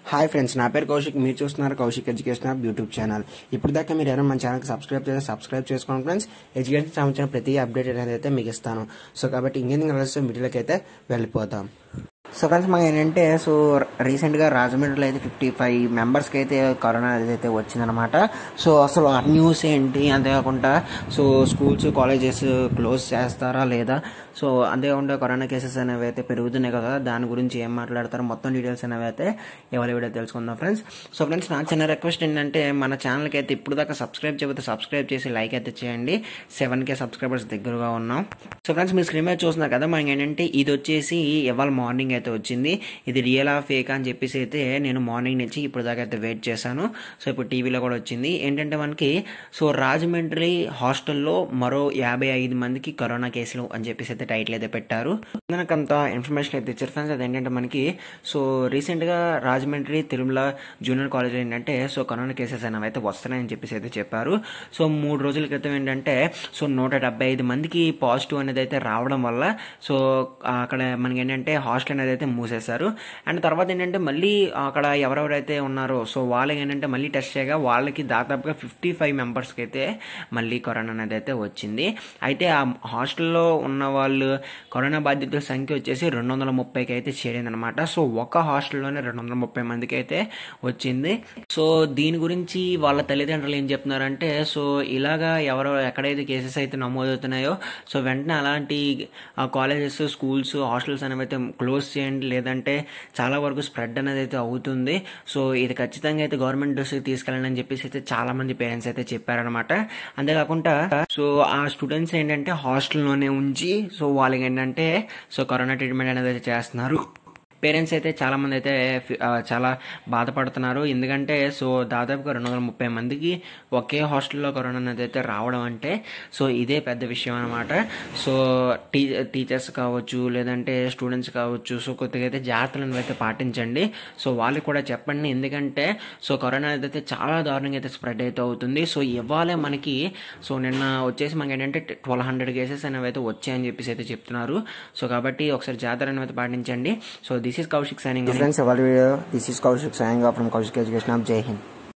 Hi friends, నా పేరు కౌశిక్. మీరు చూస్తున్నారు Koushik education of YouTube channel. ఇప్పుడు దాకా మీరు ఎవరైనా మన ఛానల్కి సబ్స్క్రైబ్ చేసుకోండి ఫ్రెండ్స్. ఎడ్యుకేషన్ సంబంధించిన ప్రతి అప్డేట్ అనేది అయితే మీకు ఇస్తాను. సో కాబట్టి ఇంకెందుకు కలిసి వీడియోలోకి అయితే వెళ్ళిపోతాం. సో ఫ్రెండ్స్, మాకు ఏంటంటే రీసెంట్గా రాజమండ్రిలో అయితే 55 మెంబర్స్కి అయితే కరోనా అయితే వచ్చిందనమాట. సో అసలు ఆ న్యూస్ ఏంటి, అంతేకాకుండా సో స్కూల్స్ కాలేజెస్ క్లోజ్ చేస్తారా లేదా, సో అంతేకాకుండా కరోనా కేసెస్ అనేవి అయితే పెరుగుతున్నాయి కదా, దాని గురించి ఏం మాట్లాడతారో మొత్తం డీటెయిల్స్ అనేవి అయితే ఇవాళ వీడియో తెలుసుకుందాం ఫ్రెండ్స్. సో ఫ్రెండ్స్, నా చిన్న రిక్వెస్ట్ ఏంటంటే మన ఛానల్కి అయితే ఇప్పుడు దాకా సబ్స్క్రైబ్ చేయకపోతే సబ్స్క్రైబ్ చేసి లైక్ అయితే చేయండి. 7K సబ్స్క్రైబర్స్ దగ్గరగా ఉన్నాం. సో ఫ్రెండ్స్, మీరు స్క్రీన్ మీద చూస్తున్నారు కదా, మనకి ఏంటంటే ఇది వచ్చేసి ఇవాళ మార్నింగ్ అయితే వచ్చింది. ఇది రియల్ ఆ ఫేక్ అని చెప్పేసి అయితే నేను మార్నింగ్ నుంచి ఇప్పుడు దాకా అయితే వెయిట్ చేశాను. సో ఇప్పుడు టీవీలో కూడా వచ్చింది. ఏంటంటే మనకి సో రాజమండ్రి హాస్టల్లో మరో 55 మందికి కరోనా కేసులు అని చెప్పేసి అయితే టైటిల్ అయితే పెట్టారు. నాకు అంత ఇన్ఫర్మేషన్ అయితే ఇచ్చారు ఫ్రెండ్స్. అదేంటంటే మనకి సో రీసెంట్గా రాజమండ్రి తిరుమల జూనియర్ కాలేజ్లో ఏంటంటే సో కరోనా కేసెస్ అనేవి అయితే వస్తున్నాయని చెప్పేసి అయితే చెప్పారు. సో 3 రోజుల క్రితం ఏంటంటే సో 175 మందికి పాజిటివ్ అనేది అయితే రావడం వల్ల సో అక్కడ మనకి ఏంటంటే హాస్టల్ అనేది అయితే మూసేశారు. అండ్ తర్వాత ఏంటంటే మళ్ళీ అక్కడ ఎవరెవరైతే ఉన్నారో సో వాళ్ళకి ఏంటంటే మళ్ళీ టెస్ట్ చేయగా వాళ్ళకి దాదాపుగా 55 మెంబర్స్కి అయితే మళ్ళీ కరోనా అనేది అయితే వచ్చింది. అయితే ఆ హాస్టల్లో ఉన్న వాళ్ళు కరోనా బాధితుల సంఖ్య వచ్చేసి 230కి అయితే చేరింది అనమాట. సో ఒక హాస్టల్లోనే 230 మందికి అయితే వచ్చింది. సో దీని గురించి వాళ్ళ తల్లిదండ్రులు ఏం చెప్తున్నారంటే సో ఇలాగా ఎక్కడైతే కేసెస్ అయితే నమోదవుతున్నాయో సో వెంటనే అలాంటి కాలేజెస్, స్కూల్స్, హాస్టల్స్ అనేవి అయితే క్లోజ్ చేయండి, లేదంటే చాలా వరకు స్ప్రెడ్ అనేది అయితే అవుతుంది. సో ఇది ఖచ్చితంగా అయితే గవర్నమెంట్ దృష్టికి తీసుకెళ్ళండి అని చెప్పేసి అయితే చాలా మంది పేరెంట్స్ అయితే చెప్పారనమాట. అంతేకాకుండా సో ఆ స్టూడెంట్స్ ఏంటంటే హాస్టల్లోనే ఉంచి సో వాళ్ళకి ఏంటంటే సో కరోనా ట్రీట్మెంట్ అనేది అయితే చేస్తున్నారు. పేరెంట్స్ అయితే చాలా మంది అయితే చాలా బాధపడుతున్నారు. ఎందుకంటే సో దాదాపుగా 230 మందికి ఒకే హాస్టల్లో కరోనా అనేది అయితే రావడం అంటే సో ఇదే పెద్ద విషయం అనమాట. సో టీచర్స్ కావచ్చు, లేదంటే స్టూడెంట్స్ కావచ్చు, సో కొద్దిగా అయితే జాగ్రత్తలను అయితే పాటించండి. సో వాళ్ళకి కూడా చెప్పండి. ఎందుకంటే సో కరోనా అయితే చాలా దారుణంగా అయితే స్ప్రెడ్ అయితే అవుతుంది. సో ఇవాళ మనకి సో నిన్న వచ్చేసి మనకి ఏంటంటే 1200 కేసెస్ అనేవి అయితే వచ్చాయని చెప్పేసి అయితే చెప్తున్నారు. సో కాబట్టి ఒకసారి జాగ్రత్తలను అయితే పాటించండి. So this is Koushik signing off. Friends, this is Koushik signing off from Koushik Education of Jai Hind.